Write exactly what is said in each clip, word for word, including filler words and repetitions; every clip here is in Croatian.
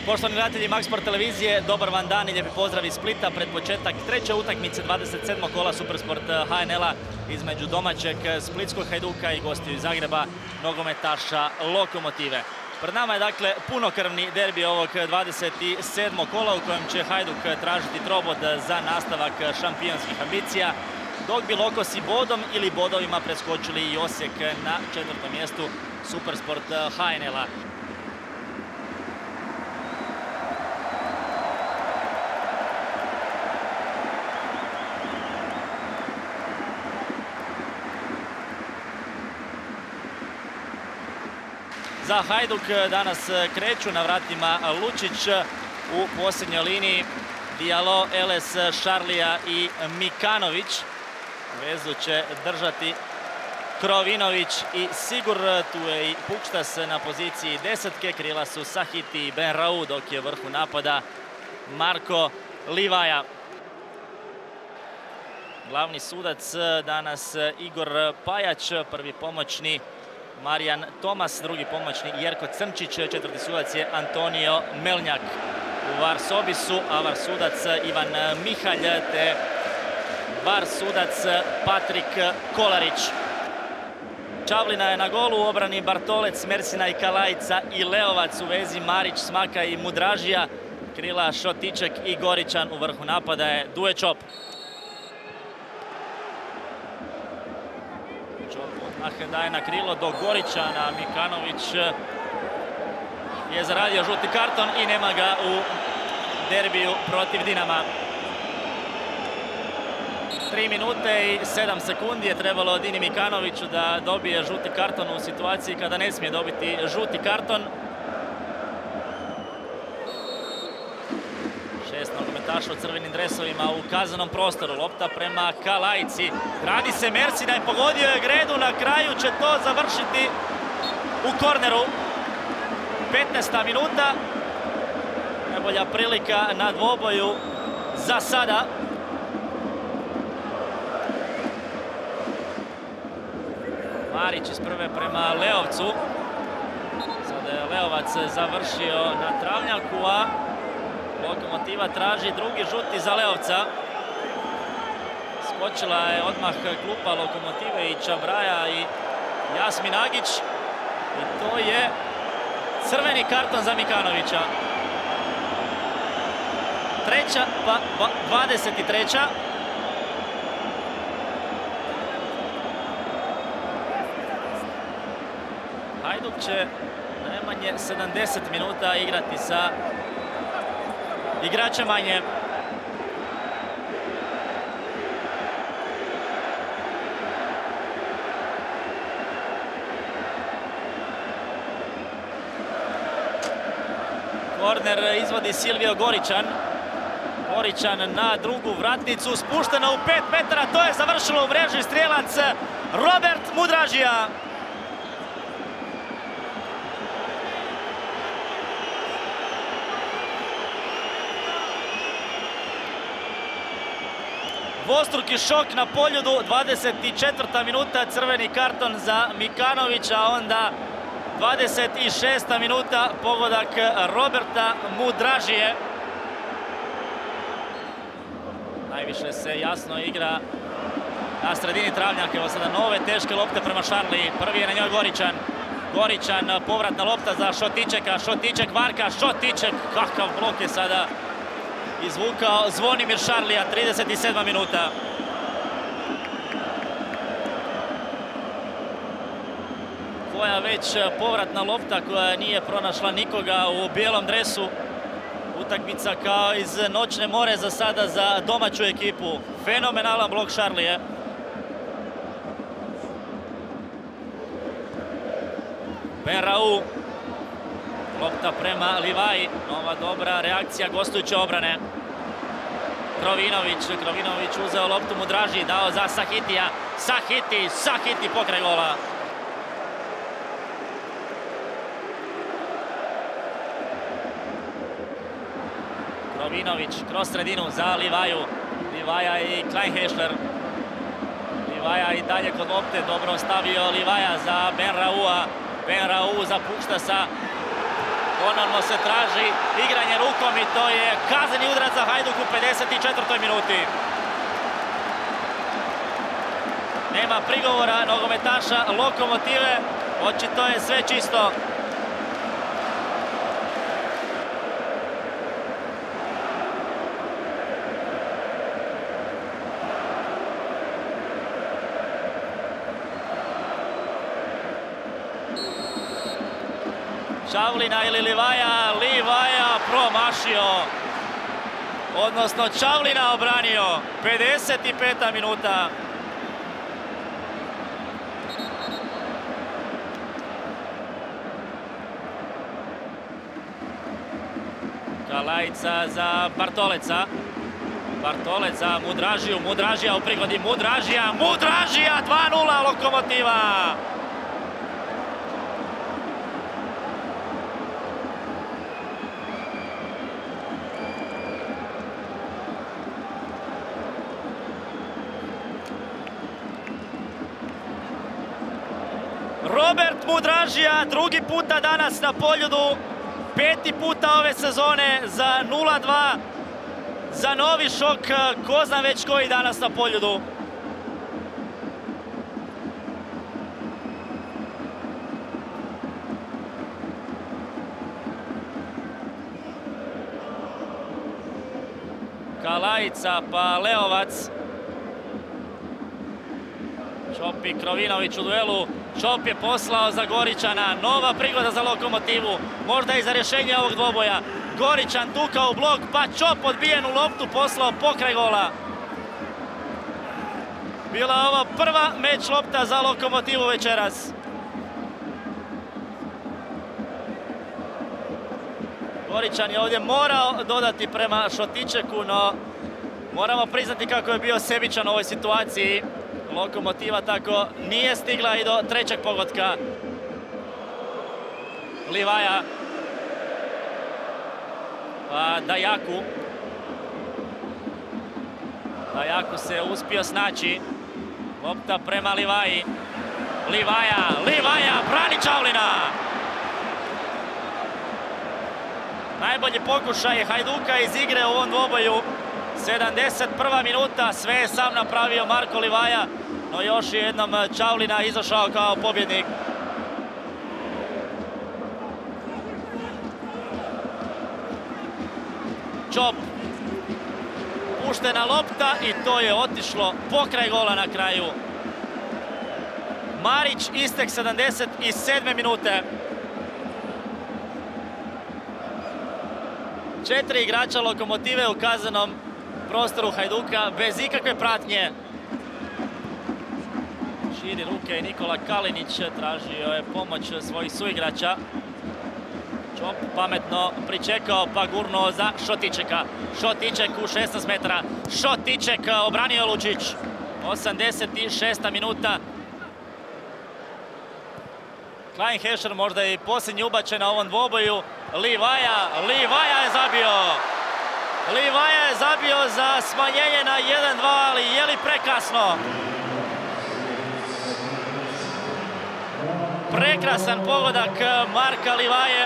Poštovani gledatelji Maxsport televizije, dobar vam dan i lijepi pozdrav iz Splita pred početak treće utakmice dvadeset sedmog kola Supersport H N L-a između domaćeg splitskog Hajduka i gostiju iz Zagreba, nogometaša Lokomotive. Pred nama je dakle punokrvni derbi ovog dvadeset sedmog kola u kojem će Hajduk tražiti trobod za nastavak šampionskih ambicija, dok bi Lokosi bodom ili bodovima preskočili i Osijek na četvrtom mjestu Supersport H N L-a. Za Hajduk danas kreću na vratima Lučić, u posljednjoj liniji Dialo, Eles, Šarlija i Mikanović. Vezu će držati Krovinović i Sigur, tu je i Pukštas na poziciji desetke, krila su Sahiti i Benrau, dok je u vrhu napada Marko Livaja. Glavni sudac danas Igor Pajać, prvi pomoćni Marijan Tomas, drugi pomoćni Jerko Crnčić, četvrti sudac je Antonio Melnjak. U var sobi su, a var sudac Ivan Mihalj te var sudac Patrik Kolarić. Čavlina je na golu, u obrani Bartolec, Mersina i Kalajica i Leovac, u vezi Marić, Smaka i Mudražija, krila Šotiček i Goričan, u vrhu napada je Duje Čop. Odmah daje na krilo do Goričana, Mikanović je zaradio žuti karton i nema ga u derbiju protiv Dinama. tri minute i sedam sekundi je trebalo Dini Mikanoviću da dobije žuti karton u situaciji kada ne smije dobiti žuti karton. Šest nogometaša u crvenim dresovima u kaznenom prostoru. Lopta prema Kalajici. Radi se Mersina i pogodio je Gredu. Na kraju će to završiti u korneru. petnaesta minuta. Najbolja prilika na dvoboju za sada. Marić iz prve prema Leovcu. Sada je Leovac završio na travnjaku, a Lokomotiva traži drugi žuti za Leovca. Skočila je odmah klupa Lokomotive i Čabraja i Jasmin Agić. I to je crveni karton za Mikanovića. Treća, pa dvadeset treća. Hajduk će najmanje sedamdeset minuta igrati sa igrače manje. Korner izvodi Silvio Goričan. Goričan na drugu vratnicu, spuštena u pet metara, to je završilo u mreži, strijelac Robert Mudražija. Dvostruki šok na Poljudu, dvadeset četvrta minuta, crveni karton za Mikanovića, a onda dvadeset šesta minuta, pogodak Roberta Mudražije. Najviše se jasno igra na sredini travnjaka. Evo sada nove teške lopte prema Šarliji. Prvi je na njoj Goričan. Goričan, povratna lopta za Šotičeka. Šotiček, Varka, Šotiček. Kakav blok je sada izvukao Zvonimir Šarlija, trideset sedma minuta. Koja već povratna lopta koja nije pronašla nikoga u bijelom dresu. Utakmica kao iz noćne more za sada za domaću ekipu. Fenomenalan blok Šarlije. Benrau. Lopta prema Livaji. Nova dobra reakcija gostujuće obrane. Krovinović. Krovinović uzeo loptu Mudraži. Dao za Sahitija. Sahiti. Sahiti pokraj gola. Krovinović kroz sredinu za Livaju. Livaja i Kleinhešler. Livaja i dalje kod lopte. Dobro stavio Livaja za Benraua. Benrau za Pukštasa. Ponovno se traži igranje rukom i to je kazneni udarac za Hajduk u pedeset četvrtoj minuti. Nema prigovora nogometaša Lokomotive, očito je sve čisto. Čavlina ili Livaja, Livaja promašio, odnosno Čavlina obranio, pedeset peta minuta. Kalajica za Bartoleca, Bartolec za Mudražiju, Mudražija u prigodi, Mudražija, Mudražija, dva nula Lokomotiva! Robert Mudražija, drugi puta danas na Poljudu, peti puta ove sezone za nula dva, za novi šok, ko zna već koji danas na Poljudu. Kalajica pa Leovac. Čop i Krovinović u duelu. Čop je poslao za Goričana. Nova prigoda za Lokomotivu. Možda i za rješenje ovog dvoboja. Goričan tukao u blok, pa Čop odbijenu loptu poslao pokraj gola. Bila je ovo prva meč lopta za Lokomotivu večeras. Goričan je ovdje morao dodati prema Šotičeku, no moramo priznati kako je bio sebičan u ovoj situaciji. Lokomotiva tako nije stigla i do trećeg pogotka. Livaja. Pa Dajaku. Dajaku se uspio snaći. Lopta prema Livaji. Livaja, Livaja, brani Čavlina! Najbolji pokušaj Hajduka iz igre u ovom dvoboju. sedamdeset prva minuta, sve je sam napravio Marko Livaja, no još jednom Čavlina izašao kao pobjednik. Čop. Puštena lopta i to je otišlo pokraj gola na kraju. Marić, istek sedamdeset sedme minute. Četiri igrača Lokomotive u kaznenom prostoru Hajduka bez ikakve pratnje. Širi ruke i Nikola Kalinić, tražio je pomoć svojih suigrača. Čop pametno pričekao pa gurnuo za Šotičeka. Šotiček u šesnaest metara. Šotiček obranio Lučić. osamdeset šesta minuta. Kleinhescher možda i posljednji ubačen na ovom dvoboju. Livaja, Livaja je zabio. Livaja je zabio za smanjenje na jedan dva, ali je li prekasno? Prekrasan pogodak Marka Livaje.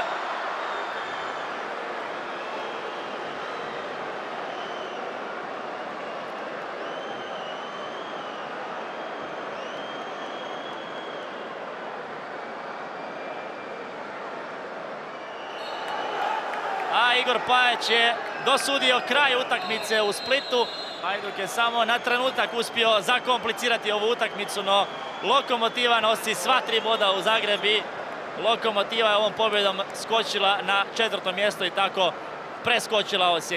A Igor Pajać je dosudio kraj utakmice u Splitu. Hajduk je samo na trenutak uspio zakomplicirati ovu utakmicu, no Lokomotiva nosi sva tri boda u Zagreb i Lokomotiva je ovom pobjedom skočila na četvrto mjesto i tako preskočila Osijek.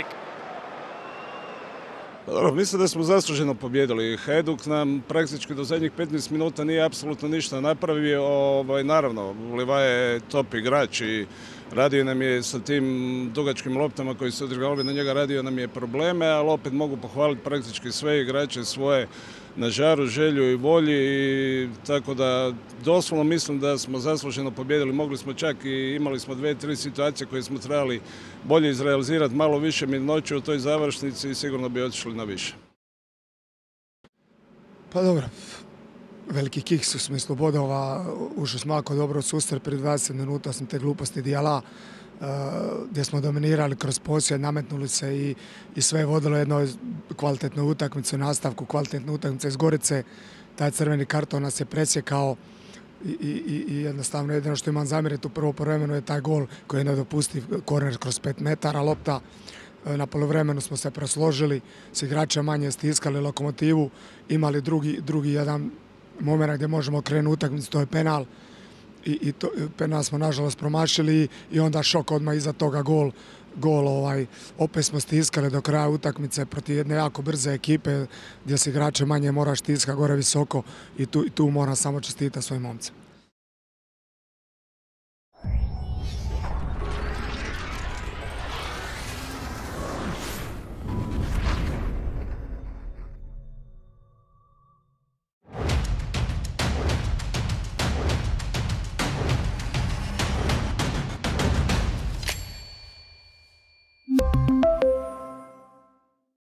Dobro, mislim da smo zasluženo pobjedili. Hajduk nam praktički do zadnjih petnaest minuta nije apsolutno ništa napravio. Ovaj, naravno, Livaja je top igrač i radio nam je sa tim dugačkim loptama koji su održavali na njega, radio nam je probleme, ali opet mogu pohvaliti praktički sve igrače svoje na žaru, želju i volji, i tako da doslovno mislim da smo zasluženo pobjedili. Mogli smo čak i imali smo dve, tri situacije koje smo trebali bolje izrealizirati, malo više mirnoće u toj završnici i sigurno bi otišli na više. Pa dobro, veliki kiks u smislu bodova, ušli smo jako dobro od suster, prije dvadeset minuta sam te gluposti dijela gdje smo dominirali kroz posjed, nametnuli se i, i sve je vodilo jednoj kvalitetnoj utakmici u nastavku, kvalitetna utakmica iz Gorice. Taj crveni karton nas je presjekao i, i, i jednostavno jedino što imam zamjeriti u prvo poluvremenu je taj gol koji je nedopustiv, korner kroz pet metara, lopta. Na poluvremenu smo se presložili, s igrača manje stiskali Lokomotivu, imali drugi, drugi jedan moment gdje možemo krenuti utakmicu, to je penal. I, i to, penal smo nažalost promašili i onda šok odmah iza toga gol. Gol ovaj, opet smo stiskali do kraja utakmice protiv jedne jako brze ekipe gdje se igrače manje mora stiska gore visoko i tu, i tu moram samo čestitati svojim momcima.